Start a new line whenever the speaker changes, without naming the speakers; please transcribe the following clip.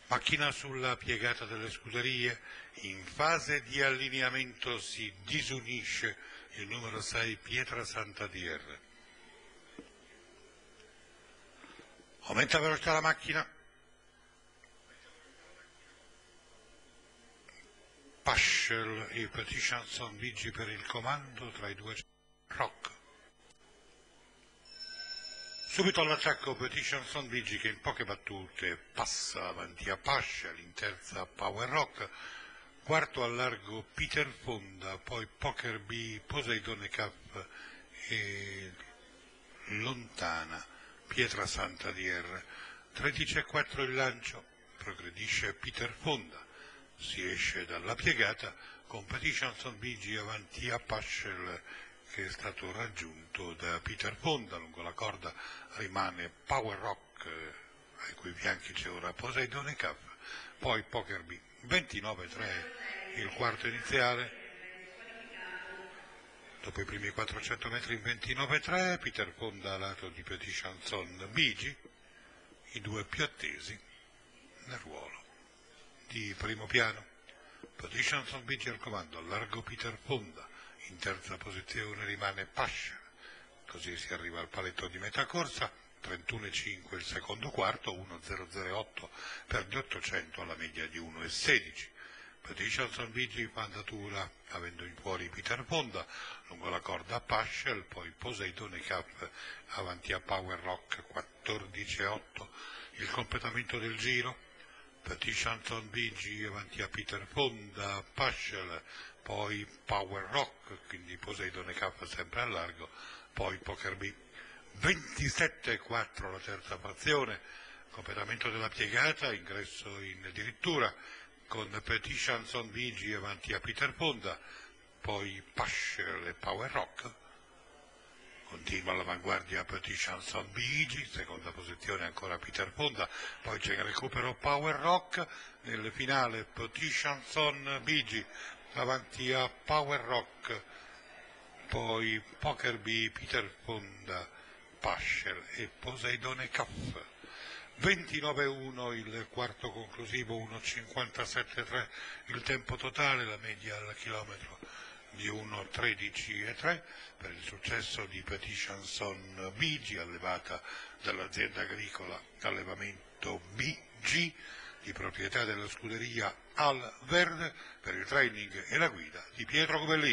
Macchina sulla piegata delle scuderie, in fase di allineamento si disunisce il numero 6 Pietrasanta DR. Aumenta la velocità la macchina. Paschel e Petit Chanson Bigi per il comando, tra i due Rock. Subito all'attacco Petit Chanson Bigi che in poche battute passa avanti a Paschel, in terza Power Rock, quarto al largo Peter Fonda, poi Poker B, Poseidone Cup e lontana Pietrasanta DR. 13,4 il lancio, progredisce Peter Fonda, si esce dalla piegata con Petit Chanson Bigi avanti a Paschel che è stato raggiunto da Peter Fonda. Lungo la corda rimane Power Rock, ai cui fianchi c'è ora Poseidone Cup, poi Poker B. 29,3 il quarto iniziale. Dopo i primi 400 metri in 29,3, Peter Fonda a lato di Petit Chanson Bigi, i due più attesi nel ruolo di primo piano. Petit Chanson Bigi al comando, al largo Peter Fonda, in terza posizione rimane Paschel, così si arriva al paletto di metà corsa. 31,5 il secondo quarto, 1,008 per gli 800 alla media di 1,16. Petit Chanson Bigi fa andatura avendo in fuori Peter Fonda, lungo la corda Paschel, poi Poseidone Cup avanti a Power Rock. 14,8 il completamento del giro. Petit Chanson Bigi avanti a Peter Fonda, Paschel, poi Power Rock, quindi Poseidone Cup sempre al largo, poi Poker B. 27,4 la terza frazione, completamento della piegata, ingresso in dirittura con Petit Chanson Bigi avanti a Peter Fonda, poi Paschel e Power Rock. Continua all'avanguardia Petit Chanson Bigi, seconda posizione ancora Peter Fonda, poi c'è il recupero Power Rock, nel finale Petit Chanson Bigi avanti a Power Rock, poi Poker B, Peter Fonda, Paschel e Poseidone Cup. 29,1 il quarto conclusivo, 1,57,3 il tempo totale, la media al chilometro di 1,13,3 per il successo di Petit Chanson Bigi, allevata dall'azienda agricola Allevamento BG, di proprietà della scuderia Al Verde, per il training e la guida di Pietro Cubellini.